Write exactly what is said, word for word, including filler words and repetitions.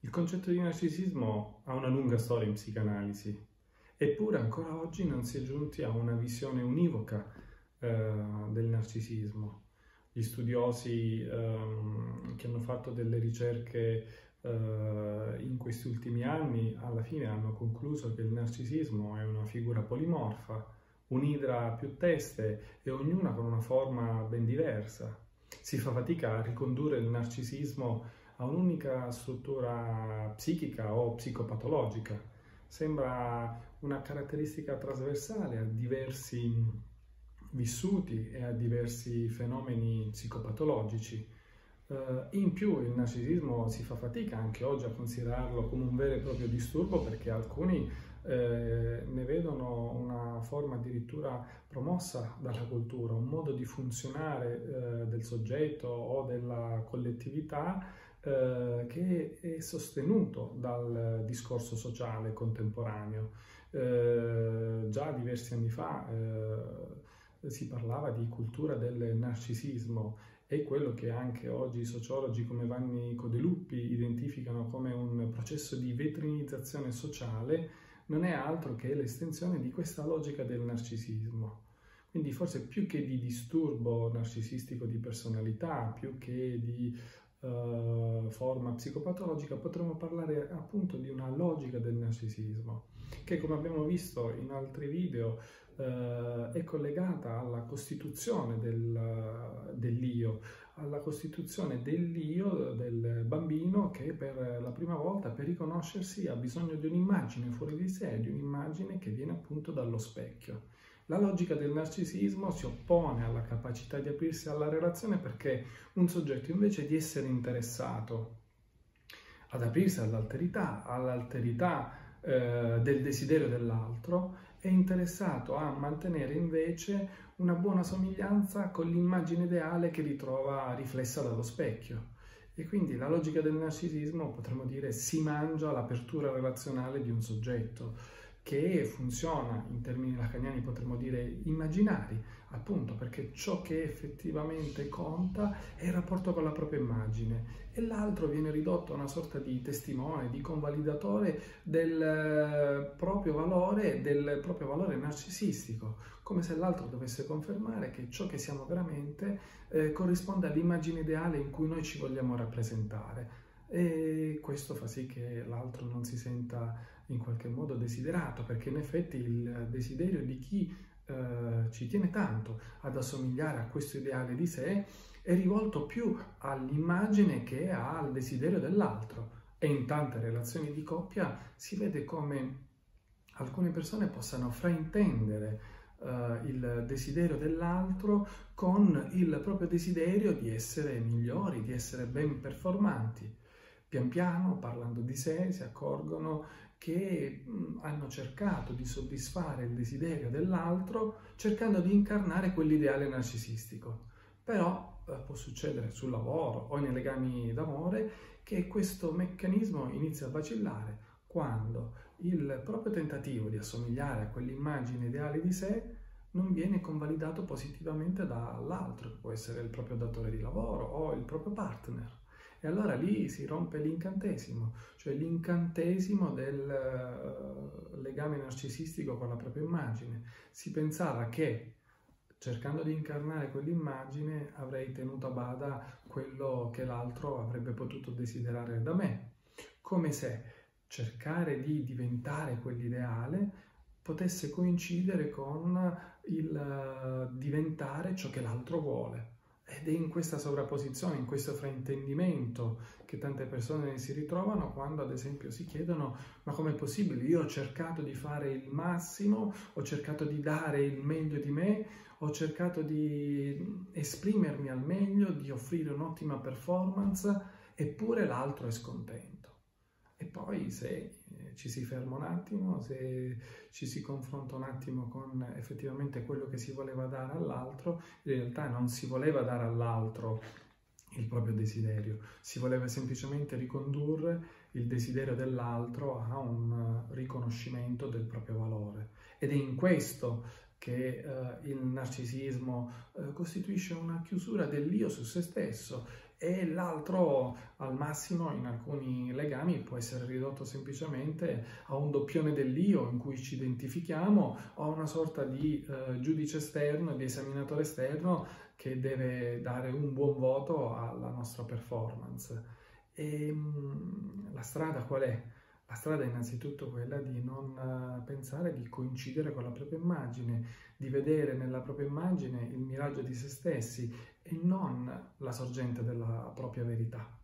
Il concetto di narcisismo ha una lunga storia in psicanalisi, eppure ancora oggi non si è giunti a una visione univoca eh, del narcisismo. Gli studiosi ehm, che hanno fatto delle ricerche eh, in questi ultimi anni alla fine hanno concluso che il narcisismo è una figura polimorfa, un'idra a più teste e ognuna con una forma ben diversa. Si fa fatica a ricondurre il narcisismo a un'unica struttura psichica o psicopatologica. Sembra una caratteristica trasversale a diversi vissuti e a diversi fenomeni psicopatologici. Uh, in più il narcisismo si fa fatica anche oggi a considerarlo come un vero e proprio disturbo, perché alcuni eh, ne vedono una forma addirittura promossa dalla cultura, un modo di funzionare eh, del soggetto o della collettività eh, che è sostenuto dal discorso sociale contemporaneo. Eh, già diversi anni fa eh, si parlava di cultura del narcisismo, è quello che anche oggi i sociologi come Vanni Codeluppi identificano come un processo di vetrinizzazione sociale. Non è altro che l'estensione di questa logica del narcisismo. Quindi forse più che di disturbo narcisistico di personalità, più che di uh, forma psicopatologica, potremmo parlare appunto di una logica del narcisismo, che come abbiamo visto in altri video Uh, è collegata alla costituzione del, dell'io, alla costituzione dell'io del bambino che per la prima volta, per riconoscersi, ha bisogno di un'immagine fuori di sé, di un'immagine che viene appunto dallo specchio. La logica del narcisismo si oppone alla capacità di aprirsi alla relazione, perché un soggetto, invece di essere interessato ad aprirsi all'alterità, all'alterità eh, del desiderio dell'altro, è interessato a mantenere invece una buona somiglianza con l'immagine ideale che ritrova riflessa dallo specchio. E quindi la logica del narcisismo, potremmo dire, si mangia l'apertura relazionale di un soggetto, che funziona in termini lacaniani, potremmo dire, immaginari, appunto perché ciò che effettivamente conta è il rapporto con la propria immagine, e l'altro viene ridotto a una sorta di testimone, di convalidatore del proprio valore, del proprio valore narcisistico, come se l'altro dovesse confermare che ciò che siamo veramente eh, corrisponde all'immagine ideale in cui noi ci vogliamo rappresentare. E questo fa sì che l'altro non si senta in qualche modo desiderato, perché in effetti il desiderio di chi eh, ci tiene tanto ad assomigliare a questo ideale di sé è rivolto più all'immagine che al desiderio dell'altro. E in tante relazioni di coppia si vede come alcune persone possano fraintendere uh, il desiderio dell'altro con il proprio desiderio di essere migliori, di essere ben performanti. Pian piano, parlando di sé, si accorgono che mh, hanno cercato di soddisfare il desiderio dell'altro cercando di incarnare quell'ideale narcisistico. Però eh, può succedere sul lavoro o nei legami d'amore che questo meccanismo inizia a vacillare quando il proprio tentativo di assomigliare a quell'immagine ideale di sé non viene convalidato positivamente dall'altro, che può essere il proprio datore di lavoro o il proprio partner. E allora lì si rompe l'incantesimo, cioè l'incantesimo del legame narcisistico con la propria immagine. Si pensava che, cercando di incarnare quell'immagine, avrei tenuto a bada quello che l'altro avrebbe potuto desiderare da me, come se cercare di diventare quell'ideale potesse coincidere con il diventare ciò che l'altro vuole. Ed è in questa sovrapposizione, in questo fraintendimento che tante persone si ritrovano quando ad esempio si chiedono: ma com'è possibile? Io ho cercato di fare il massimo, ho cercato di dare il meglio di me, ho cercato di esprimermi al meglio, di offrire un'ottima performance, eppure l'altro è scontento. E poi se ci si ferma un attimo, se ci si confronta un attimo con effettivamente quello che si voleva dare all'altro, in realtà non si voleva dare all'altro il proprio desiderio, si voleva semplicemente ricondurre il desiderio dell'altro a un riconoscimento del proprio valore. Ed è in questo che eh, il narcisismo eh, costituisce una chiusura dell'io su se stesso e l'altro al massimo in alcuni legami può essere ridotto semplicemente a un doppione dell'io in cui ci identifichiamo o a una sorta di eh, giudice esterno, di esaminatore esterno che deve dare un buon voto alla nostra performance. E mh, la strada qual è? La strada è innanzitutto quella di non pensare di coincidere con la propria immagine, di vedere nella propria immagine il miraggio di se stessi e non la sorgente della propria verità.